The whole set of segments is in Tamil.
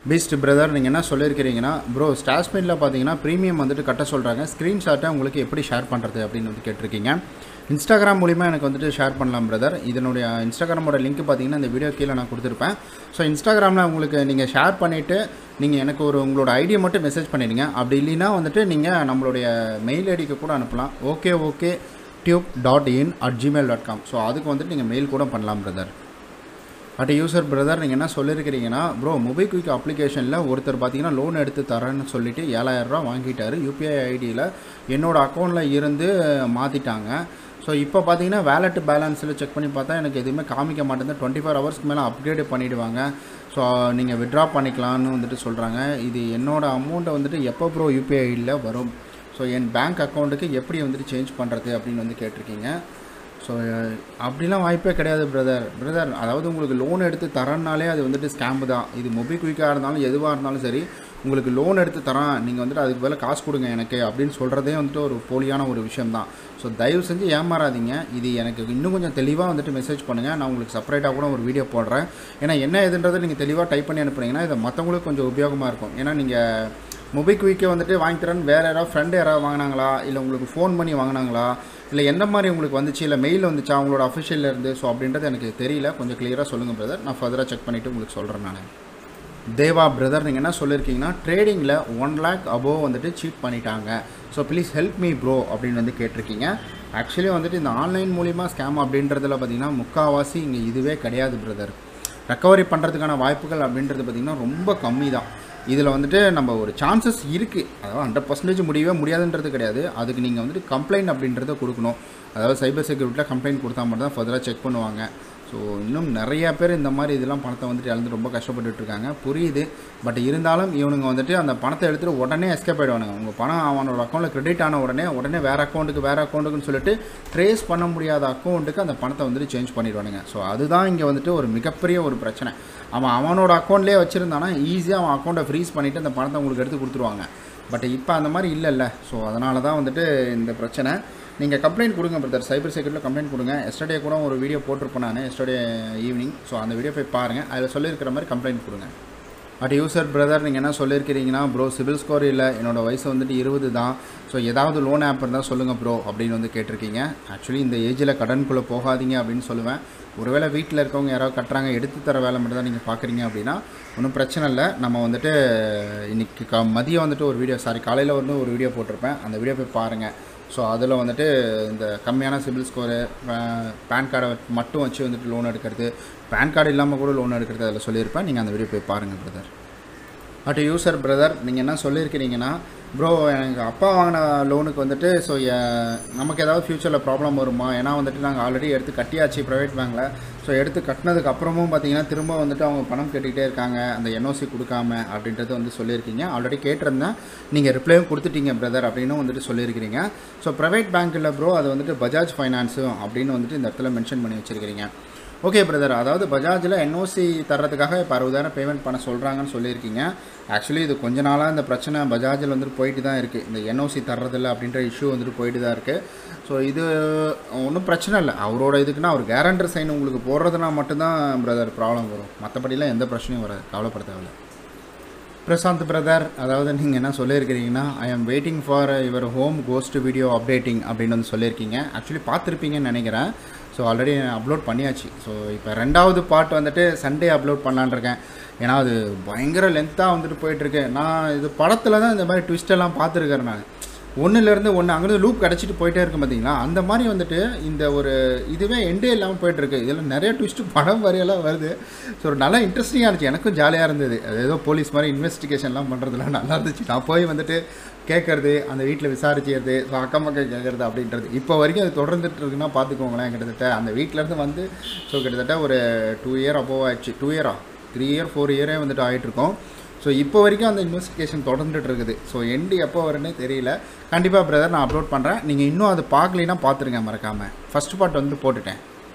பெஸ்ட் பிரதர் நீங்கள் என்ன சொல்லியிருக்கிறீங்கன்னா ப்ரோ ஸ்டாஷ்மெண்ட்டில் பார்த்தீங்கன்னா ப்ரீமியம் வந்துட்டு கட்ட சொல்கிறாங்க, ஸ்க்ரீன்ஷாட்டை உங்களுக்கு எப்படி ஷேர் பண்ணுறது அப்படின்னு வந்து கேட்டிருக்கீங்க. இன்ஸ்டாகிராம் மூலிமா எனக்கு வந்துட்டு ஷேர் பண்ணலாம் பிரதர். இதனுடைய இன்ஸ்டாகிராமோட லிங்க் பார்த்தீங்கன்னா இந்த வீடியோ கீழே நான் கொடுத்துருப்பேன். ஸோ இன்ஸ்டாகிராமில் உங்களுக்கு நீங்கள் ஷேர் பண்ணிவிட்டு நீங்கள் எனக்கு உங்களோட ஐடியை மட்டும் மெசேஜ் பண்ணிடுங்க. அப்படி இல்லைன்னா வந்துட்டு நீங்கள் நம்மளுடைய மெயில் ஐடிக்கு கூட அனுப்பலாம், ஓகே tube.in@gmail.com. ஸோ அதுக்கு வந்துட்டு நீங்கள் மெயில் கூட பண்ணலாம் பிரதர். பட் யூசர் பிரதர் நீங்கள் என்ன சொல்லியிருக்கிறீங்கன்னா ப்ரோ மொபிக்விக் அப்ளிகேஷனில் ஒருத்தர் பார்த்தீங்கன்னா லோன் எடுத்து தரேன்னு சொல்லிவிட்டு 7000 ரூபா வாங்கிட்டார். யூபிஐ ஐடியில் என்னோடய அக்கௌண்ட்டில் இருந்து மாற்றிட்டாங்க. ஸோ இப்போ பார்த்தீங்கன்னா வேலெட் பேலன்ஸில் செக் பண்ணி பார்த்தா எனக்கு எதுவுமே காமிக்க மாட்டேங்குது. 24 ஹவர்ஸ்க்கு மேலே அப்கிரேட் பண்ணிவிடுவாங்க. ஸோ நீங்கள் வித்ட்ரா பண்ணிக்கலான்னு வந்துட்டு சொல்கிறாங்க. இது என்னோடய அமௌண்ட்டை வந்துட்டு எப்போ ப்ரோ யூபிஐ ஐடியில் வரும்? ஸோ என் பேங்க் அக்கௌண்ட்டுக்கு எப்படி வந்துட்டு சேஞ்ச் பண்ணுறது அப்படின்னு வந்து கேட்டிருக்கீங்க. ஸோ அப்படிலாம் வாய்ப்பே கிடையாது பிரதர். அதாவது உங்களுக்கு லோன் எடுத்து தரனாலே அது வந்துட்டு ஸ்கேம்பு தான். இது மொபிக்விக்காக இருந்தாலும் எதுவாக இருந்தாலும் சரி, உங்களுக்கு லோன் எடுத்து தரேன் நீங்கள் வந்துட்டு அதுக்கு மேலே காசு கொடுங்க எனக்கு அப்படின்னு சொல்கிறதே வந்துட்டு ஒரு போலியான ஒரு விஷயம் தான். ஸோ தயவு செஞ்சு ஏமாறாதீங்க. இது எனக்கு இன்னும் கொஞ்சம் தெளிவாக வந்துட்டு மெசேஜ் பண்ணுங்கள். நான் உங்களுக்கு செப்பரேட்டாக கூட ஒரு வீடியோ போடுறேன். ஏன்னா என்ன எதுன்றதை நீங்கள் தெளிவாக டைப் பண்ணி அனுப்புனீங்கன்னா இதை மற்றவங்களுக்கு கொஞ்சம் உபயோகமாக இருக்கும். ஏன்னா நீங்கள் மொபிக்விக்கை வந்துட்டு வாங்கி தரேன்னு வேறு யாராவது ஃப்ரெண்டு யாராவது வாங்கினாங்களா, இல்லை உங்களுக்கு ஃபோன் பண்ணி வாங்கினாங்களா, இல்லை எந்த மாதிரி உங்களுக்கு வந்துச்சு, இல்லை மெயில் வந்துச்சா அவங்களோட அஃபிஷியலில் இருந்து? ஸோ அப்படின்றது எனக்கு தெரியல. கொஞ்சம் கிளியராக சொல்லுங்கள் பிரதர். நான் ஃபர்தராக செக் பண்ணிவிட்டு உங்களுக்கு சொல்கிறேன். நான் தேவா பிரதர் நீங்கள் என்ன சொல்லியிருக்கீங்கன்னா ட்ரேடிங்கில் 1 lakh அபோவ் வந்துட்டு சீட் பண்ணிட்டாங்க. So please help me bro அப்படின்னு வந்து கேட்டிருக்கீங்க. ஆக்சுவலி வந்துட்டு இந்த ஆன்லைன் மூலிமா ஸ்கேம் அப்படின்றதுல பார்த்திங்கன்னா முக்கால்வாசி இங்கே இதுவே கிடையாது பிரதர். ரெக்கவரி பண்ணுறதுக்கான வாய்ப்புகள் அப்படின்றது பார்த்திங்கன்னா ரொம்ப கம்மி தான். இதில் வந்துட்டு நம்ம ஒரு சான்சஸ் இருக்குது. அதாவது 100% முடியவே முடியாதுன்றது கிடையாது. அதுக்கு நீங்கள் வந்துட்டு கம்ப்ளைண்ட் அப்படின்றத கொடுக்கணும். அதாவது சைபர் செக்யூரிட்டியில் கம்ப்ளைண்ட் கொடுத்தா மட்டும் தான் ஃபர்தராக செக் பண்ணுவாங்க. ஸோ இன்னும் நிறையா பேர் இந்த மாதிரி இதெல்லாம் பணத்தை வந்துட்டு இழந்து ரொம்ப கஷ்டப்பட்டுருக்காங்க, புரியுது. பட் இருந்தாலும் இவனுங்க வந்துட்டு அந்த பணத்தை எடுத்துகிட்டு உடனே எஸ்கேப் ஆகிடுவானுங்க. உங்கள் பணம் அவனோட அக்கௌண்ட்டில் கிரெடிட் ஆன உடனே வேறு அக்கௌண்ட்டுக்குன்னு சொல்லிட்டு ட்ரேஸ் பண்ண முடியாத அக்கௌண்ட்டுக்கு அந்த பணத்தை வந்துட்டு சேஞ்ச் பண்ணிடுவானுங்க. ஸோ அதுதான் இங்கே வந்துட்டு ஒரு மிகப்பெரிய ஒரு பிரச்சனை. அவனோட அக்கௌண்ட்லேயே வச்சுருந்தானா ஈஸியாக அவன் அக்கௌண்ட்டை ஃப்ரீஸ் பண்ணிவிட்டு அந்த பணத்தை உங்களுக்கு எடுத்து கொடுத்துருவாங்க. பட் இப்போ அந்த மாதிரி இல்லைல்ல. ஸோ அதனால தான் வந்துட்டு இந்த பிரச்சனை. நீங்கள் கம்ப்ளைண்ட் கொடுங்க பிரதர், சைபர் செக்யூரிட்டியில் கம்ப்ளைண்ட் கொடுங்க. எஸ்டர்டே கூட ஒரு வீடியோ போட்டிருப்பேன் நான், எஸ்டர்டே ஈவினிங். ஸோ அந்த வீடியோ போய் பாருங்கள், அதில் சொல்லியிருக்கிற மாதிரி கம்ப்ளைண்ட் கொடுங்க. பட் யூசர் பிரதர் நீங்கள் என்ன சொல்லியிருக்கிறீங்கன்னா ப்ரோ சிபில் ஸ்கோர் இல்லை, என்னோடய வயசு வந்துட்டு 20 தான். ஸோ ஏதாவது லோன் ஆப் இருந்தால் சொல்லுங்கள் ப்ரோ அப்படின்னு வந்து கேட்டிருக்கீங்க. ஆக்சுவலி இந்த ஏஜில் கடனுக்குள்ளே போகாதீங்க அப்படின்னு சொல்லுவேன். ஒருவேளை வீட்டில் இருக்கவங்க யாராவது கட்டுறாங்க, எடுத்து தர வேலை மட்டும் தான் நீங்கள் பார்க்குறீங்க அப்படின்னா ஒன்றும் பிரச்சனை இல்லை. நம்ம வந்துட்டு இன்றைக்கி மதியம் வந்துட்டு ஒரு வீடியோ காலையில் வந்து ஒரு வீடியோ போட்டிருப்பேன், அந்த வீடியோ போய் பாருங்கள். ஸோ அதில் வந்துட்டு இந்த கம்மியான சிபில் ஸ்கோரு, பேன் கார்டை மட்டும் வச்சு வந்துட்டு லோன் எடுக்கிறது, பேன் கார்டு இல்லாமல் கூட லோன் எடுக்கிறது அதில் சொல்லியிருப்பேன். நீங்கள் அந்த வீடியோ போய் பாருங்கள் பிரதர். பட் யூசர் பிரதர் நீங்கள் என்ன சொல்லியிருக்கிறீங்கன்னா ப்ரோ எனக்கு அப்பா வாங்கின லோனுக்கு வந்துட்டு ஸோ நமக்கு ஏதாவது ஃப்யூச்சரில் ப்ராப்ளம் வருமா? ஏன்னா வந்துட்டு நாங்கள் ஆல்ரெடி எடுத்து கட்டியாச்சு ப்ரைவேட் பேங்க்கில். ஸோ எடுத்து கட்டினதுக்கு அப்புறமும் பார்த்தீங்கன்னா திரும்ப வந்துட்டு அவங்க பணம் கேட்டுக்கிட்டே இருக்காங்க அந்த என்ஓசி கொடுக்காம அப்படின்றது வந்து சொல்லியிருக்கீங்க. ஆல்ரெடி கேட்டிருந்தேன், நீங்கள் ரிப்ளையும் கொடுத்துட்டீங்க பிரதர் அப்படின்னு வந்துட்டு சொல்லியிருக்கிறீங்க. ஸோ ப்ரைவேட் பேங்க் இல்லை ப்ரோ, அது வந்துட்டு பஜாஜ் ஃபைனான்ஸும் அப்படின்னு வந்துட்டு இந்த இடத்துல மென்ஷன் பண்ணி வச்சுருக்கிறீங்க. ஓகே பிரதர், அதாவது பஜாஜில் என்ஓசி தர்றதுக்காக இப்போ 60,000 பேமெண்ட் பண்ண சொல்கிறாங்கன்னு சொல்லியிருக்கீங்க. ஆக்சுவலி இது கொஞ்ச நாளாக இந்த பிரச்சனை பஜாஜில் வந்துட்டு போயிட்டு தான் இருக்குது. இந்த என்ஓசி தர்றதில்ல அப்படின்ற இஷ்யூ வந்துட்டு போயிட்டு தான் இருக்குது. ஸோ இது ஒன்றும் பிரச்சனை இல்லை. அவரோட இதுக்குன்னா அவர் கேரண்டர் சைன் உங்களுக்கு போடுறதுனா மட்டும்தான் பிரதர் ப்ராப்ளம் வரும். மற்றபடிலாம் எந்த பிரச்சனையும் வராது, கவலைப்பட தேவையில்லை. பிரசாந்த் பிரதர் அதாவது நீங்கள் என்ன சொல்லியிருக்கிறீங்கன்னா I am waiting for your home ghost video updating அப்படின்னு வந்து சொல்லியிருக்கீங்க. ஆக்சுவலி பார்த்துருப்பீங்கன்னு நினைக்கிறேன். ஸோ ஆல்ரெடி அப்லோட் பண்ணியாச்சு. ஸோ இப்போ 2வது பார்ட் வந்துட்டு சண்டே அப்லோட் பண்ணலான்னு இருக்கேன். ஏன்னா அது பயங்கர லென்த்தாக வந்துட்டு போயிட்டுருக்கு. நான் இது படத்தில் தான் இந்த மாதிரி ட்விஸ்டெல்லாம் பார்த்துருக்கேன். நான் ஒன்றுலேருந்து ஒன்று அங்கேருந்து லூப் கிடச்சிட்டு போயிட்டே இருக்கும் பார்த்தீங்களா, அந்த மாதிரி வந்துட்டு இந்த ஒரு இதுவே எண்டே இல்லாமல் போயிட்டுருக்கு. இதில் நிறைய ட்விஸ்ட்டு படம் வரையெல்லாம் வருது. ஸோ ஒரு நல்லா இன்ட்ரெஸ்டிங்காக இருந்துச்சு, எனக்கும் ஜாலியாக இருந்தது. அது ஏதோ போலீஸ் மாதிரி இன்வெஸ்டிகேஷன்லாம் பண்ணுறதுலாம் நல்லா இருந்துச்சு. நான் போய் வந்துட்டு கேட்குறது, அந்த வீட்டில் விசாரிக்கிறது, ஸோ அக்கம் பக்கம் கேட்குறது அப்படின்றது இப்போ வரைக்கும் அது தொடர்ந்துட்டு இருக்குன்னா பார்த்துக்கோங்களேன். கிட்டத்தட்ட அந்த வீட்டிலேருந்து வந்து ஸோ கிட்டத்தட்ட ஒரு 2 இயர் அபோவ் ஆகிடுச்சு. 2 இயரா 3 இயர் 4 இயரே வந்துட்டு ஆகிட்டுருக்கோம். ஸோ இப்போ வரைக்கும் அந்த இன்வெஸ்டிகேஷன் தொடர்ந்துட்டு இருக்குது. ஸோ எண்டு எப்போ வரும்னே தெரியல. கண்டிப்பாக பிரதர் நான் அப்லோட் பண்ணுறேன். நீங்கள் இன்னும் அது பார்க்கலைன்னா பார்த்துருங்க மறக்காமல். ஃபஸ்ட் பார்ட் வந்து போட்டுட்டேன்.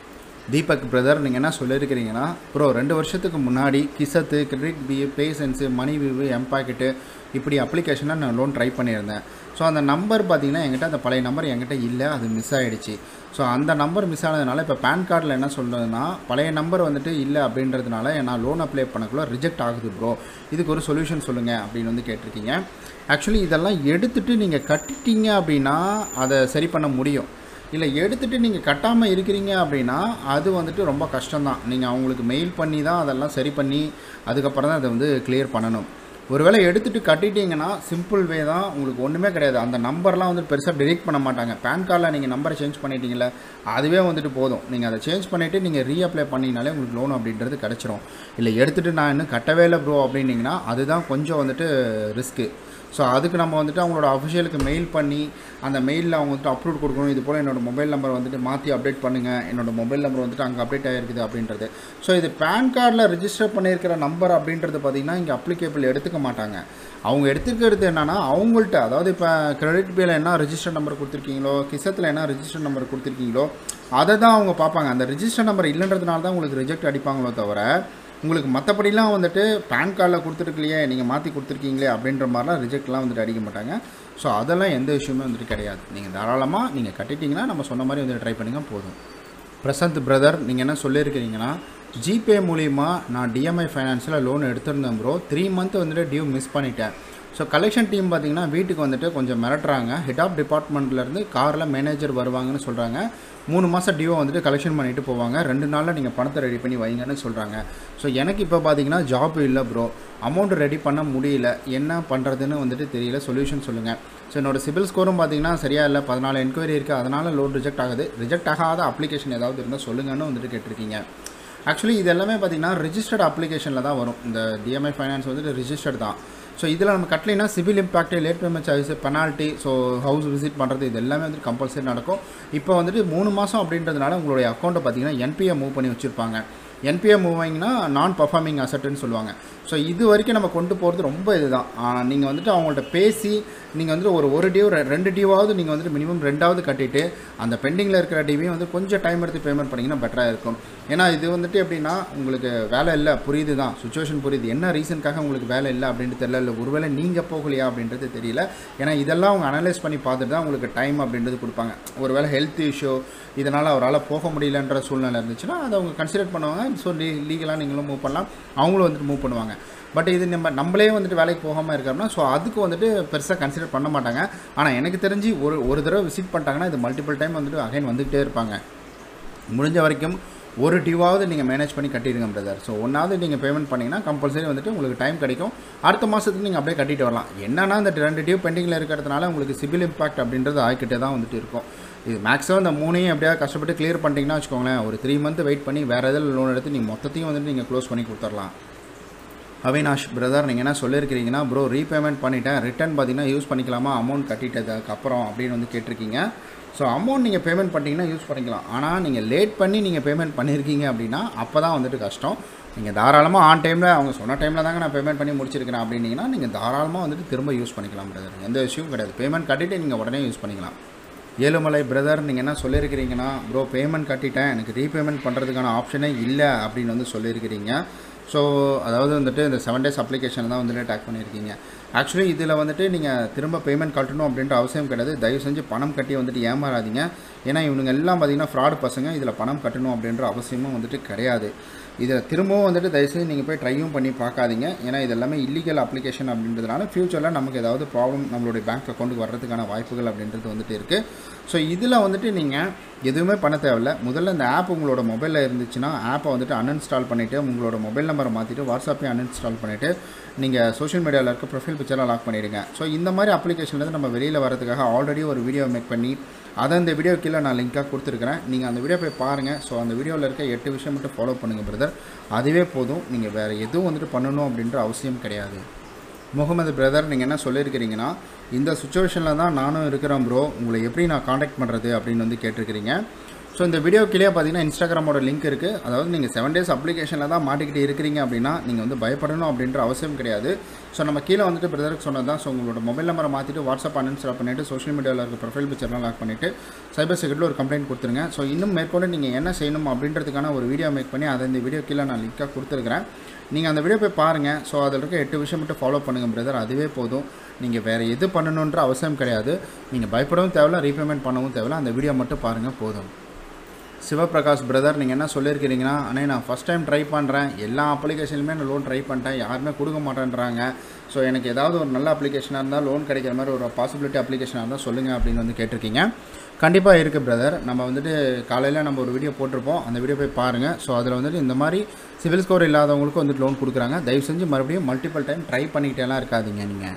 தீபக் பிரதர் நீங்கள் என்ன சொல்லியிருக்கிறீங்கன்னா ப்ரோ 2 வருஷத்துக்கு முன்னாடி கிசத்து கிரெடிட் பிஏ பேசன்ஸு மணி விவு எம்பாக்கெட்டு இப்படி அப்ளிகேஷனில் நான் லோன் ட்ரை பண்ணியிருந்தேன். ஸோ அந்த நம்பர் பார்த்திங்கன்னா என்கிட்ட அந்த பழைய நம்பர் என்கிட்ட இல்லை, அது மிஸ் ஆகிடுச்சு. ஸோ அந்த நம்பர் மிஸ் ஆனதுனால இப்போ பேன் கார்டில் என்ன சொல்கிறதுனா பழைய நம்பர் வந்துட்டு இல்லை அப்படின்றதுனால நான் லோன் அப்ளை பண்ணக்குள்ள ரிஜெக்ட் ஆகுது ப்ரோ, இதுக்கு ஒரு சொல்யூஷன் சொல்லுங்கள் அப்படின்னு வந்து கேட்டிருக்கீங்க. ஆக்சுவலி இதெல்லாம் எடுத்துகிட்டு நீங்கள் கட்டிட்டீங்க அப்படின்னா அதை சரி பண்ண முடியும். இல்லை எடுத்துகிட்டு நீங்கள் கட்டாமல் இருக்கிறீங்க அப்படின்னா அது வந்துட்டு ரொம்ப கஷ்டம்தான். நீங்கள் அவங்களுக்கு மெயில் பண்ணி தான் அதெல்லாம் சரி பண்ணி அதுக்கப்புறம் தான் அதை வந்து கிளியர் பண்ணணும். ஒருவேளை எடுத்துகிட்டு கட்டிட்டீங்கன்னா சிம்பிள் வே தான், உங்களுக்கு ஒன்றுமே கிடையாது. அந்த நம்பர்லாம் வந்து பெருசாக டெலிட் பண்ண மாட்டாங்க. பேன் கார்டில் நீங்கள் நம்பரை சேஞ்ச் பண்ணிட்டீங்களே அதுவே வந்துட்டு போதும். நீங்கள் அதை சேஞ்ச் பண்ணிவிட்டு நீங்கள் ரீஅப்ளை பண்ணிங்கனாலே உங்களுக்கு லோன் அப்படின்றது கிடச்சிரும். இல்லை எடுத்துகிட்டு நான் இன்னும் கட்டவே இல்லை ப்ரோ அப்படின்னிங்கன்னா அதுதான் கொஞ்சம் வந்துட்டு ரிஸ்க்கு. ஸோ அதுக்கு நம்ம வந்துட்டு அவங்களோட அஃபிஷியலுக்கு மெயில் பண்ணி அந்த மெயிலில் அவங்க வந்துட்டு அப்லோட் கொடுக்கணும். இது போல் என்னோடய மொபைல் நம்பர் வந்துட்டு மாற்றி அப்டேட் பண்ணுங்கள், என்னோடய மொபைல் நம்பர் வந்துட்டு அங்கே அப்டேட் ஆகிருக்குது அப்படின்றது. ஸோ இது பேன் கார்டில் ரிஜிஸ்டர் பண்ணியிருக்கிற நம்பர் அப்படின்றது பார்த்திங்கன்னா இங்கே அப்ளிகேபிள் எடுத்துக்க மாட்டாங்க. அவங்க எடுத்துக்கிறது என்னென்னா அவங்கள்ட்ட, அதாவது இப்போ கிரெடிட் பில்லில் என்ன ரிஜிஸ்டர் நம்பர் கொடுத்துருக்கீங்களோ, கிசத்தில் என்ன ரிஜிஸ்டர் நம்பர் கொடுத்துருக்கீங்களோ அதை தான் அவங்க பார்ப்பாங்க. அந்த ரிஜிஸ்டர் நம்பர் இல்லைன்றதுனால தான் உங்களுக்கு ரிஜெக்ட் அடிப்பாங்களோ தவிர உங்களுக்கு மற்றபடிலாம் வந்துட்டு பேன் கார்டில் கொடுத்துருக்கலையே நீங்கள் மாற்றி கொடுத்துருக்கீங்களே அப்படின்ற மாதிரிலாம் ரிஜெக்ட்லாம் வந்துட்டு அடிக்க மாட்டாங்க. ஸோ அதெல்லாம் எந்த விஷயமே வந்துட்டு கிடையாது. நீங்கள் தாராளமாக நீங்கள் கட்டிட்டிங்கன்னா நம்ம சொன்ன மாதிரி வந்து ட்ரை பண்ணிங்க போதும். பிரசாந்த் பிரதர் நீங்கள் என்ன சொல்லியிருக்கிறீங்கன்னா ஜிபே மூலிமா நான் டிஎம்ஐ ஃபைனான்ஸில் லோன் எடுத்திருந்தேன் ப்ரோ, 3 மந்த் வந்துட்டு டியூ மிஸ் பண்ணிட்டேன். ஸோ கலெக்ஷன் டீம் பார்த்திங்கன்னா வீட்டுக்கு வந்துட்டு கொஞ்சம் மிரட்டுறாங்க. ஹெட் ஆஃப் டிபார்ட்மெண்ட்லேருந்து காரில் மேனேஜர் வருவாங்கன்னு சொல்கிறாங்க. 3 மாதம் டியூவை வந்துட்டு கலெக்ஷன் பண்ணிவிட்டு போவாங்க. 2 நாளில் நீங்கள் பணத்தை ரெடி பண்ணி வைங்கன்னு சொல்கிறாங்க. ஸோ எனக்கு இப்போ பார்த்திங்கன்னா ஜாப் இல்லை ப்ரோ, அமௌண்ட் ரெடி பண்ண முடியல, என்ன பண்ணுறதுன்னு வந்துட்டு தெரியல, சொல்யூஷன் சொல்லுங்கள். ஸோ என்னோடய சிபில் ஸ்கோரும் பார்த்திங்கன்னா சரியாக இல்லை, 14 என்கொயரி இருக்குது, அதனால் லோன் ரிஜெக்ட் ஆகுது. ரிஜெக்ட் ஆகாத அப்ளிகேஷன் ஏதாவது இருந்தால் சொல்லுங்கன்னு வந்துட்டு கேட்டிருக்கீங்க. ஆக்சுவலி இது எல்லாமே பார்த்திங்கன்னா ரிஜிஸ்டர்ட் அப்ளிகேஷனில் தான் வரும். இந்த டிஎம்ஐ ஃபைனான்ஸ் வந்துட்டு ரிஜிஸ்டர்ட் தான். ஸோ இதில் நம்ம கட்டலைன்னா civil impact, late payment charges, penalty, so house visit பண்ணுறது இது எல்லாமே வந்துட்டு கம்பல்சரி நடக்கும். இப்போ வந்துட்டு 3 மாதம் அப்படின்றதுனால உங்களுடைய அக்கௌண்ட்டை பார்த்திங்கன்னா என்பிஏ மூவ் பண்ணி வச்சுருப்பாங்க. என்பிஏ மூவிங்னா நான் பர்ஃபார்மிங் அசட்டுன்னு சொல்லுவாங்க. ஸோ இது வரைக்கும் நம்ம கொண்டு போகிறது ரொம்ப இதுதான். ஆனால் நீங்கள் வந்துட்டு அவங்கள்ட்ட பேசி நீங்கள் வந்துட்டு ஒரு டியூ 2 டியூவாவது நீங்கள் வந்துட்டு மினிமம் 2வது கட்டிட்டு அந்த பெண்டிங்கில் இருக்கிற டியூவையும் வந்து கொஞ்சம் டைம் எடுத்து பேமெண்ட் பண்ணிங்கன்னா பெட்டராக இருக்கும். ஏன்னா இது வந்துட்டு எப்படின்னா உங்களுக்கு வேலை இல்லை, புரியுது தான், சுச்சுவேஷன் புரியுது, என்ன ரீசனுக்காக உங்களுக்கு வேலை இல்லை அப்படின்ட்டு தெரியல, இல்லை ஒருவேளை நீங்கள் போகலையா அப்படின்றது தெரியல. ஏன்னா இதெல்லாம் அவங்க அனலைஸ் பண்ணி பார்த்துட்டு தான் உங்களுக்கு டைம் அப்படின்றது கொடுப்பாங்க. ஒருவேளை ஹெல்த் இஷ்யூ இதனால் அவரால் போக முடியலன்ற சூழ்நிலை இருந்துச்சுன்னா அதை அவங்க கன்சிடர் பண்ணுவாங்க. ஸோ லீகலாக நீங்களும் மூவ் பண்ணலாம், அவங்களும் வந்துட்டு மூவ் பண்ணுவாங்க. பட் இது நம்மளே வந்துட்டு வேலைக்கு போகாமல் இருக்கிறோம்னா ஸோ அதுக்கு வந்துட்டு பெருசாக கன்சிடர் பண்ண மாட்டாங்க. ஆனால் எனக்கு தெரிஞ்சு ஒரு தடவை விசிட் பண்ணிட்டாங்கன்னா இது மல்டிபிள் டைம் வந்துட்டு அகைன் வந்துகிட்டே இருப்பாங்க. முடிஞ்ச வரைக்கும் ஒரு டியூவாவது நீங்கள் மேனேஜ் பண்ணி கட்டிடுங்க பிரதர். ஸோ ஒன்றாவது நீங்கள் பேமெண்ட் பண்ணிங்கன்னா கம்பல்சரி வந்துட்டு உங்களுக்கு டைம் கிடைக்கும். அடுத்த மாதத்துக்கு நீங்கள் அப்படியே கட்டிட்டு வரலாம். என்னன்னா இந்த 2 டியூ பெண்டிங்கில் இருக்கிறதுனால உங்களுக்கு சிபில் இம்பாக்ட் அப்படின்றது ஆகிக்கிட்டே தான் வந்துட்டு இருக்கும். இது மேக்ஸிமம் இந்த 3ஐயும் எப்படியா கஷ்டப்பட்டு கிளியர் பண்ணிட்டீங்கன்னா வச்சுக்கோங்களேன், ஒரு 3 மந்த் வெயிட் பண்ணி வேறு எதில் லோன் எடுத்து நீங்கள் மொத்தத்தையும் வந்துட்டு நீங்கள் க்ளோஸ் பண்ணி கொடுத்துடலாம். அவினாஷ் பிரதர் நீங்கள் என்ன சொல்லியிருக்கிறீங்கன்னா ப்ரோ ரீபேமெண்ட் பண்ணிட்டேன், ரிட்டன் பார்த்தீங்கன்னா யூஸ் பண்ணிக்கலாமா அமௌண்ட் கட்டிட்டதுக்கப்புறம் அப்படின்னு வந்து கேட்டிருக்கீங்க. ஸோ அமௌண்ட் நீங்கள் பேமெண்ட் பண்ணிட்டீங்கன்னா யூஸ் பண்ணிக்கலாம். ஆனால் நீங்கள் லேட் பண்ணி நீங்கள் பேமெண்ட் பண்ணியிருக்கீங்க அப்படின்னா அப்போ தான் வந்துட்டு கஷ்டம். நீங்கள் தாராளமாக ஆன் டைமில் அவங்க சொன்ன டைமில் தாங்க நான் பேமெண்ட் பண்ணி முடிச்சிருக்கிறேன் அப்படின்னீங்கன்னா நீங்கள் தாராளமாக வந்துட்டு திரும்ப யூஸ் பண்ணிக்கலாம் பிரதர், எந்த விஷயமும் கிடையாது. பேமெண்ட் கட்டிவிட்டு நீங்கள் உடனே யூஸ் பண்ணிக்கலாம். ஏழுமலை பிரதர் நீங்கள் என்ன சொல்லியிருக்கிறீங்கன்னா ப்ரோ பேமெண்ட் கட்டிட்டேன், எனக்கு ரீபேமெண்ட் பண்ணுறதுக்கான ஆப்ஷனே இல்லை அப்படின்னு வந்து சொல்லியிருக்கிறீங்க. ஸோ அதாவது வந்துட்டு இந்த 7 days அப்ளிகேஷன் தான் வந்துட்டு டேக் பண்ணியிருக்கீங்க. ஆக்சுவலி இதில் வந்துட்டு நீங்கள் திரும்ப பேமெண்ட் கட்டணும் அப்படின்ற அவசியம் கிடையாது. தயவு செஞ்சு பணம் கட்டி வந்துட்டு ஏமாறாதீங்க. ஏன்னா இவனுங்க எல்லாம் பார்த்திங்கன்னா ஃப்ராடு பசங்க, இதில் பணம் கட்டணும் அப்படின்ற அவசியமும் வந்துட்டு கிடையாது. இதில் திரும்பவும் வந்துட்டு தயவுசெய்து நீங்கள் போய் ட்ரையும் பண்ணி பார்க்காதீங்க. ஏன்னா இது எல்லாமே இல்லீகல் அப்ளிகேஷன் அப்படின்றதுனால ஃப்யூச்சரில் நமக்கு ஏதாவது ப்ராப்ளம் நம்மளுடைய பேங்க் அக்கௌண்ட்டுக்கு வர்றதுக்கான வாய்ப்புகள் அப்படின்றது வந்துட்டு இருக்குது. ஸோ இதில் வந்துட்டு நீங்கள் எதுவுமே பண்ண தேவையில்ல. முதல்ல இந்த ஆப் உங்களோட மொபைலில் இருந்துச்சுன்னா ஆப்பை வந்துட்டு அன்இன்ஸ்டால் பண்ணிவிட்டு உங்களோட மொபைல் நம்பரை மாற்றிட்டு வாட்ஸ்அப்பையும் அன்இன்ஸ்டால் பண்ணிவிட்டு நீங்கள் சோஷியல் மீடியாவில் இருக்க ப்ரொஃபைல் பிக்சராக லாக் பண்ணிவிடுங்க. ஸோ இந்த மாதிரி அப்ளிகேஷன்லேருந்து நம்ம வெளியில் வரதுக்காக ஆல்ரெடி ஒரு வீடியோ மேக் பண்ணி அதை இந்த வீடியோ கீழே நான் லிங்காக கொடுத்துருக்கிறேன். நீங்கள் அந்த வீடியோ போய் பாருங்கள். ஸோ அந்த வீடியோவில் இருக்க 8 விஷயம் மட்டும் ஃபாலோ பண்ணுங்கள் பிரதர், அதுவே போதும். நீங்கள் வேறு எதுவும் வந்துட்டு பண்ணணும் அப்படின்ற அவசியம் கிடையாது. முகமது பிரதர் நீங்கள் என்ன சொல்லியிருக்கிறீங்கன்னா இந்த சுச்சுவேஷனில் தான் நானும் இருக்கிறேன் ப்ரோ, உங்களை எப்படி நான் காண்டாக்ட் பண்ணுறது அப்படின்னு வந்து கேட்டிருக்கிறீங்க. ஸோ இந்த வீடியோ கீழே பார்த்தீங்கன்னா இன்ஸ்டாகிராமோட லிங்க் இருக்குது. அதாவது நீங்கள் 7 days அப்ளிகேஷனில் தான் மாட்டிக்கிட்டு இருக்கிறீங்க அப்படின்னா நீங்கள் வந்து பயப்படணும் அப்படின்ற அவசியம் கிடையாது. ஸோ நம்ம கீழே வந்துட்டு பிரதருக்கு சொன்னது தான். ஸோ உங்களோட மொபைல் நம்பரை மாற்றிட்டு வாட்ஸ்அப் அன்இன்ஸ்டால் பண்ணிவிட்டு சோஷியல் மீடியாவில் இருக்க ப்ரொஃபைல் பிக்சர்லாம் லாக் பண்ணிவிட்டு சைபர் செக்யூரிட்டியில் ஒரு கம்ப்ளைண்ட் கொடுத்துருங்க. ஸோ இன்னும் மேற்கொண்டு நீங்கள் என்ன செய்யணும் அப்படின்றதுக்கான ஒரு வீடியோ மேக் பண்ணி அதை இந்த வீடியோ கீழே நான் லிங்காக கொடுத்துருக்கிறேன். நீங்கள் அந்த வீடியோ போய் பாருங்கள். ஸோ அதில் இருக்க 8 விஷயம் மட்டும் ஃபாலோ பண்ணுங்கள் பிரதர், அதுவே போதும். நீங்கள் வேறு எது பண்ணணுன்ற அவசியம் கிடையாது. நீங்கள் பயப்படவும் தேவையில்ல, ரீபேமெண்ட் பண்ணவும் தேவையில்ல. அந்த வீடியோ மட்டும் பாருங்கள் போதும். சிவபிரகாஷ் பிரதர், நீங்கள் என்ன சொல்லியிருக்கிறீங்கன்னா, அண்ணே நான் ஃபஸ்ட் டைம் ட்ரை பண்ணுறேன், எல்லா அப்ளிகேஷன்லையுமே நான் லோன் ட்ரை பண்ணிட்டேன், யாருமே கொடுக்க மாட்டேன்றாங்க. ஸோ எனக்கு ஏதாவது ஒரு நல்ல அப்ளிகேஷனாக இருந்தால் லோன் கிடைக்கிற மாதிரி ஒரு பாசிபிலிட்டி அப்ளிகேஷனாக இருந்தால் சொல்லுங்கள் அப்படின்னு வந்து கேட்டிருக்கீங்க. கண்டிப்பாக இருக்குது பிரதர். நம்ம வந்துட்டு காலையில் நம்ம ஒரு வீடியோ போட்டிருப்போம், அந்த வீடியோ போய் பாருங்கள். ஸோ அதில் வந்துட்டு இந்த மாதிரி சிவில் ஸ்கோர் இல்லாதவங்களுக்கும் வந்துட்டு லோன் கொடுக்குறாங்க. தயவு செஞ்சு மறுபடியும் மல்டிபிள் டைம் ட்ரை பண்ணிக்கிட்டேலாம் இருக்காதீங்க. நீங்கள்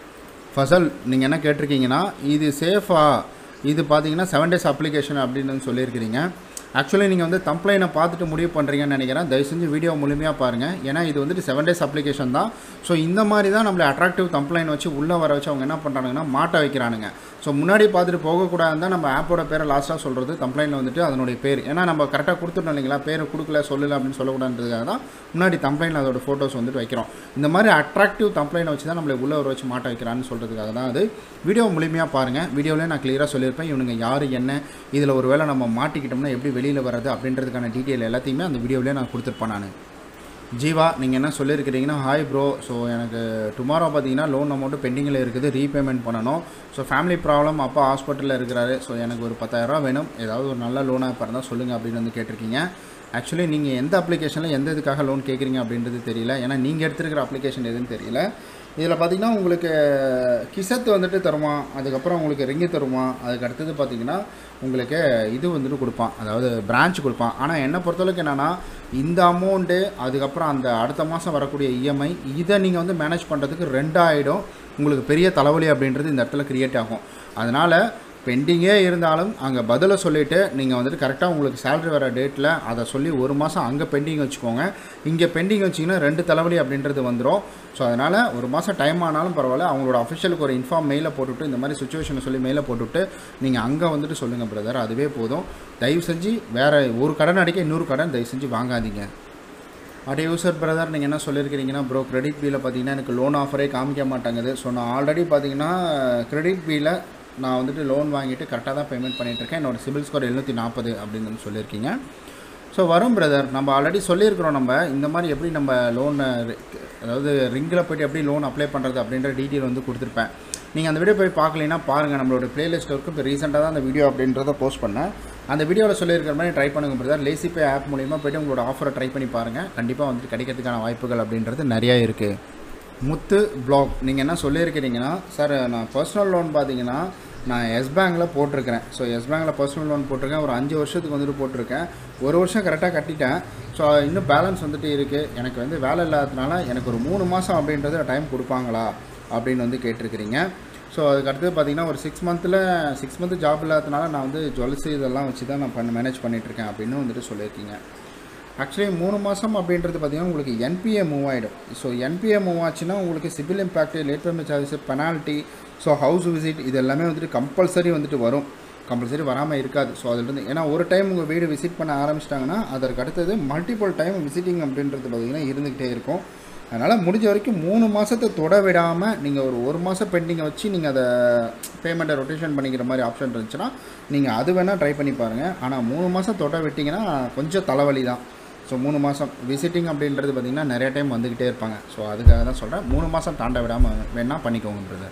ஃபசல் நீங்கள் என்ன கேட்டிருக்கீங்கன்னா, இது சேஃபா, இது பார்த்தீங்கன்னா 7 days அப்ளிகேஷன் அப்படின்னு சொல்லியிருக்கிறீங்க. ஆக்சுவலி நீங்கள் வந்து தம்ப்ளைனை பார்த்துட்டு முடிவு பண்ணுறீங்கன்னு நினைக்கிறேன். தயவு செஞ்சு வீடியோ முழுமையாக பாருங்கள். ஏன்னா இது வந்துட்டு 7 days அப்ளிகேஷன் தான். ஸோ இந்த மாதிரி தான் நம்மளை அட்ராக்டிவ் தம்ப்ளைன் வச்சு உள்ளே வர வச்சு அவங்க என்ன பண்ணுறாங்கன்னா மாட்ட வைக்கிறானுங்க. ஸோ முன்னாடி பார்த்துட்டு போகக்கூடாதுன்னு தான் நம்ம ஆப்போட பேரை லாஸ்ட்டாக சொல்கிறது. கம்ப்ளைண்டில் வந்துட்டு அதனுடைய பேர், ஏன்னா நம்ம கரெக்டாக கொடுத்துட்டோம் இல்லைங்களா, பேரை கொடுக்கல சொல்லலை அப்படின்னு சொல்லக்கூடாதுன்றதுக்காக தான் முன்னாடி கம்ப்ளைண்டில் அதோட ஃபோட்டோஸ் வந்துட்டு வைக்கிறோம். இந்த மாதிரி அட்ராக்டிவ் கம்ப்ளைண்ட் வச்சு தான் நம்மளை உள்ளே வர வச்சு மாட்ட வைக்கிறான்னு சொல்கிறதுக்காக தான் அது. வீடியோ முழுமையாக பாருங்கள். வீடியோவிலே நான் கிளியராக சொல்லியிருப்பேன் இவனுங்க யார் என்ன, இதில் ஒரு வேளை நம்ம மாட்டிக்கிட்டோம்னா எப்படி வெளியில் வர்றது அப்படின்றதுக்கான டீட்டெயில் எல்லாத்தையுமே அந்த வீடியோவிலே நான் கொடுத்துருப்பேன். நான் ஜீவா, நீங்கள் என்ன சொல்லியிருக்கிறீங்கன்னா, ஹாய் ப்ரோ, ஸோ எனக்கு டுமாரோ பார்த்தீங்கன்னா லோன் அமௌண்ட்டு பெண்டிங்கில் இருக்குது, ரீபேமெண்ட் பண்ணணும். ஸோ ஃபேமிலி ப்ராப்ளம், அப்பா ஹாஸ்பிட்டலில் இருக்கிறாரு. ஸோ எனக்கு ஒரு 10,000 ரூபா வேணும், ஏதாவது ஒரு நல்ல லோனாக இருந்தால் சொல்லுங்கள் அப்படின்னு வந்து கேட்டிருக்கீங்க. ஆக்சுவலி நீங்கள் எந்த அப்ளிகேஷனில் எந்த இதுக்காக லோன் கேட்குறீங்க அப்படின்றது தெரியல. ஏன்னா நீங்கள் எடுத்துருக்கிற அப்ளிகேஷன் எதுன்னு தெரியல. இதில் பார்த்திங்கன்னா உங்களுக்கு கிசத்து வந்துட்டு தருவான், அதுக்கப்புறம் உங்களுக்கு ரிங்கு தருவான், அதுக்கு அடுத்தது பார்த்திங்கன்னா உங்களுக்கு இது வந்துட்டு கொடுப்பான், அதாவது பிரான்ச் கொடுப்பான். ஆனால் என்னை பொறுத்தளவுக்கு என்னென்னா, இந்த அமௌண்ட்டு அதுக்கப்புறம் அந்த அடுத்த மாதம் வரக்கூடிய இஎம்ஐ இதை நீங்கள் வந்து மேனேஜ் பண்ணுறதுக்கு 2 ஆகிடும். உங்களுக்கு பெரிய தலைவலி அப்படின்றது இந்த இடத்துல க்ரியேட் ஆகும். அதனால் பெண்டிங்கே இருந்தாலும் அங்கே பதிலை சொல்லிவிட்டு நீங்கள் வந்துட்டு கரெக்டாக உங்களுக்கு சேலரி வர டேட்டில் அதை சொல்லி 1 மாதம் அங்கே பெண்டிங் வச்சுக்கோங்க. இங்கே பெண்டிங் வச்சிங்கன்னா 2 தலைவலி அப்படின்றது வந்துடும். ஸோ அதனால் 1 மாதம் டைம் ஆனாலும் பரவாயில்ல, அவங்களோட அஃபிஷியலுக்கு ஒரு இன்ஃபார்ம் மெயிலை போட்டுவிட்டு இந்த மாதிரி சுச்சுவேஷனை சொல்லி மெயிலை போட்டுவிட்டு நீங்கள் அங்கே வந்துட்டு சொல்லுங்கள் பிரதர், அதுவே போதும். தயவு செஞ்சு வேறு ஒரு கடன் அடிக்க இன்னொரு கடன் தயவு செஞ்சு வாங்காதீங்க. அட் யூசர் பிரதர், நீங்கள் என்ன சொல்லியிருக்கிறீங்கன்னா, ப்ரோ கிரெடிட் பில்லை பார்த்தீங்கன்னா எனக்கு லோன் ஆஃபரே காமிக்க மாட்டாங்குது. ஸோ நான் ஆல்ரெடி பார்த்தீங்கன்னா கிரெடிட் பில்லை நான் வந்துட்டு லோன் வாங்கிட்டு கரெக்டாக தான் பேமெண்ட் பண்ணிகிட்ருக்கேன். என்னோடய சிபில் ஸ்கோர் 740 அப்படின்னு சொல்லியிருக்கீங்க. ஸோ வரும் பிரதர், நம்ம ஆல்ரெடி சொல்லியிருக்கிறோம். நம்ம இந்த மாதிரி எப்படி நம்ம லோனை, அதாவது ரிங்கில் போய்ட்டு எப்படி லோன் அப்ளை பண்ணுறது அப்படின்ற டீட்டெயில் வந்து கொடுத்துருப்பேன். நீங்கள் அந்த வீடியோ போய் பார்க்கலைன்னா பாருங்கள், நம்மளோட ப்ளேலிஸ்ட் இருக்குது. இப்போ ரீசெண்டாக தான் அந்த வீடியோ அப்படின்றத போஸ்ட் பண்ணேன். அந்த வீடியோவில் சொல்லியிருக்கிற மாதிரி ட்ரை பண்ணுங்கள் பிரதர். லேசிபே ஆப் மூலிமா போய்ட்டு உங்களோட ஆஃபரை ட்ரை பண்ணி பாருங்கள். கண்டிப்பாக வந்துட்டு கிடைக்கிறதுக்கான வாய்ப்புகள் அப்படின்றது நிறையா இருக்குது. முத்து பிளாக், நீங்கள் என்ன சொல்லியிருக்கிறீங்கன்னா, சார் நான் பர்சனல் லோன் பார்த்தீங்கன்னா நான் எஸ் பேங்கில் போட்டிருக்கிறேன். ஸோ எஸ் பேங்கில் பர்சனல் லோன் போட்டிருக்கேன். ஒரு 5 வருஷத்துக்கு வந்துட்டு போட்டிருக்கேன். 1 வருஷம் கரெக்டாக கட்டிட்டேன். ஸோ இன்னும் பேலன்ஸ் வந்துட்டு இருக்குது. எனக்கு வந்து வேலை இல்லாததுனால எனக்கு ஒரு 3 மாதம் அப்படின்றது டைம் கொடுப்பாங்களா அப்படின்னு வந்து கேட்டிருக்கிறீங்க. ஸோ அதுக்கடுத்து பார்த்திங்கன்னா ஒரு 6 மந்த் ஜாப் இல்லாததுனால நான் வந்து ஜுவல்ஸு இதெல்லாம் வச்சு தான் நான் மேனேஜ் பண்ணிகிட்ருக்கேன் அப்படின்னு வந்துட்டு சொல்லியிருக்கீங்க. ஆக்சுவலி 3 மாதம் அப்படின்றது பார்த்திங்கன்னா உங்களுக்கு என்பிஏ மூவ் ஆகிடும். ஸோ என்பிஏ மூவ் ஆச்சுன்னா உங்களுக்கு CIBIL impact, late payment charges, penalty, so house visit இது எல்லாமே வந்துட்டு கம்பல்சரி வந்துட்டு வரும். கம்பல்சரி வராமல் இருக்காது. ஸோ அதிலிருந்து ஏன்னா ஒரு டைம் உங்கள் வீடு விசிட் பண்ண ஆரம்பிச்சிட்டாங்கன்னா அதற்கு அடுத்தது மல்டிபிள் டைம் விசிட்டிங் அப்படின்றது பார்த்திங்கன்னா இருந்துக்கிட்டே இருக்கும். அதனால் முடிஞ்ச வரைக்கும் 3 மாதத்தை தொட விடாமல் நீங்கள் ஒரு 1 மாதம் பெண்டிங்கை வச்சு நீங்கள் அதை பேமெண்ட்டை ரொட்டேஷன் பண்ணிக்கிற மாதிரி ஆப்ஷன் இருந்துச்சுன்னா நீங்கள் அது வேணால் ட்ரை பண்ணி பாருங்கள். ஆனால் 3 மாதம் தொட விட்டிங்கன்னா கொஞ்சம் தலைவலி தான். ஸோ 3 மாதம் விசிட்டிங் அப்படின்றது பார்த்திங்கன்னா நிறைய டைம் வந்துக்கிட்டே இருப்பாங்க. ஸோ அதுக்காக தான் சொல்கிறேன், 3 மாதம் தாண்ட விடாமல் வேணால் பண்ணிக்கோங்கன்றது.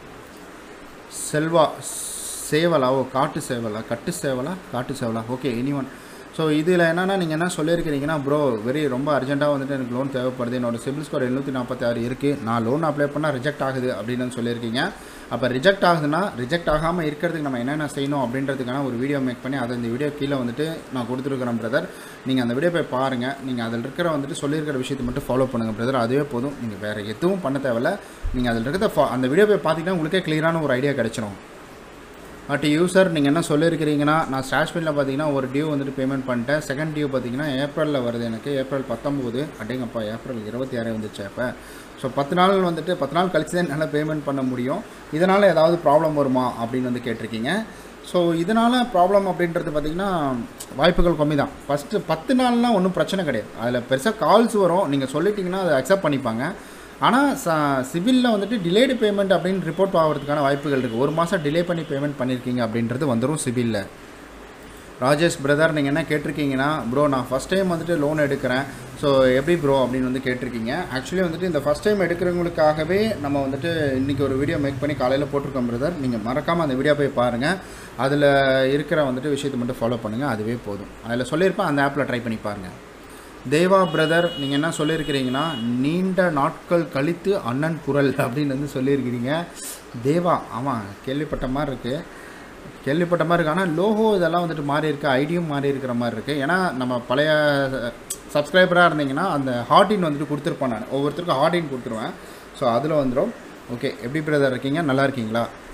செல்வா சேவலா, காட்டு சேவலா, காட்டு சேவலா, ஓகே எனிஒன். ஸோ இதில் என்னென்னா நீங்கள் என்ன சொல்லியிருக்கிறீங்கன்னா, ப்ரோ ரொம்ப அர்ஜென்ட்டாக வந்துட்டு எனக்கு லோன் தேவைப்படுது, என்னோடய சிபில் ஸ்கோர் 746 இருக்குது, நான் லோன் அப்ளை பண்ணால் ரிஜெக்ட் ஆகுது அப்படின்னு சொல்லியிருக்கீங்க. அப்போ ரிஜெக்ட் ஆகுதுன்னா ரிஜெக்ட் ஆகாமல் இருக்கிறதுக்கு நம்ம என்னென்ன செய்யணும் அப்படின்றதுக்கான ஒரு வீடியோ மேக் பண்ணி அதை இந்த வீடியோ கீழே வந்துட்டு நான் கொடுத்துருக்குறேன் பிரதர். நீங்கள் அந்த வீடியோ போய் பாருங்கள். நீங்கள் அதில் இருக்கிற வந்துட்டு சொல்லியிருக்கிற விஷயத்தை மட்டும் ஃபாலோ பண்ணுங்கள் பிரதர், அதுவே போதும். நீங்கள் வேறு எதுவும் பண்ண தேவையில்ல. நீங்கள் அதில் இருக்கிற அந்த வீடியோ போய் பார்த்தீங்கன்னா உங்களுக்கே கிளியரான ஒரு ஐடியா கிடச்சிடும். பட் யூசர், நீங்கள் என்ன சொல்லியிருக்கிறீங்கன்னா, நான் ஸ்டாஷ்பின்னில் பார்த்தீங்கன்னா ஒரு டியூ வந்துட்டு பேமெண்ட் பண்ணிட்டேன். செகண்ட் டியூ பார்த்தீங்கன்னா ஏப்ரலில் வருது. எனக்கு ஏப்ரல் 19, அடேங்கப்பா ஏப்ரல் 26 வந்துச்சு. அப்போ ஸோ 10 நாள் கழிச்சு தான் என்னால் பேமெண்ட் பண்ண முடியும். இதனால் ஏதாவது ப்ராப்ளம் வருமா அப்படின்னு வந்து கேட்டிருக்கீங்க. ஸோ இதனால் ப்ராப்ளம் அப்படின்றது பார்த்திங்கன்னா வாய்ப்புகள் கம்மி தான். ஃபஸ்ட்டு 10 நாள்லாம் ஒன்றும் பிரச்சனை கிடையாது. அதில் பெருசாக கால்ஸ் வரும், நீங்கள் சொல்லிட்டிங்கன்னா அதை அக்செப்ட் பண்ணிப்பாங்க. ஆனால் சிபிலில் வந்துட்டு டிலேடு பேமெண்ட் அப்படின்னு ரிப்போர்ட் ஆகிறதுக்கான வாய்ப்புகள் இருக்குது. 1 மாதம் டிலே பண்ணி பேமெண்ட் பண்ணியிருக்கீங்க அப்படின்றது வந்துடும் சிபிலில். ராஜேஷ் பிரதர், நீங்கள் என்ன கேட்டிருக்கீங்கன்னா, ப்ரோ நான் ஃபஸ்ட் டைம் வந்துட்டு லோன் எடுக்கிறேன், ஸோ எப்படி ப்ரோ அப்படின்னு வந்து கேட்டிருக்கீங்க. ஆக்சுவலி வந்துட்டு இந்த ஃபஸ்ட் டைம் எடுக்கிறவங்களுக்காகவே நம்ம வந்துட்டு இன்றைக்கி ஒரு வீடியோ மேக் பண்ணி காலையில் போட்டிருக்கோம் பிரதர். நீங்கள் மறக்காமல் அந்த வீடியோ போய் பாருங்கள். அதில் இருக்கிற வந்துட்டு விஷயத்தை மட்டும் ஃபாலோ பண்ணுங்கள், அதுவே போதும். அதில் சொல்லியிருப்பேன், அந்த ஆப்பில் ட்ரை பண்ணி பாருங்கள். தேவா பிரதர், நீங்கள் என்ன சொல்லியிருக்கிறீங்கன்னா, நீண்ட நாட்கள் கழித்து அண்ணன் குரல் அப்படின்னு வந்து சொல்லியிருக்கிறீங்க. தேவா, ஆமாம் கேள்விப்பட்ட மாதிரி இருக்குது. ஆனால் லோகோ இதெல்லாம் வந்துட்டு மாறி இருக்குது, ஐடியும் மாறி இருக்கிற மாதிரி இருக்குது. ஏன்னா நம்ம பழைய சப்ஸ்கிரைபராக இருந்தீங்கன்னா அந்த ஹார்டின் வந்துட்டு கொடுத்துருப்பேன். நான் ஒவ்வொருத்தருக்கும் ஹார்டின் கொடுத்துருவேன். ஸோ அதில் வந்துடும். ஓகே, எப்படி பிரதர் இருக்கீங்க? நல்லா இருக்கீங்களா?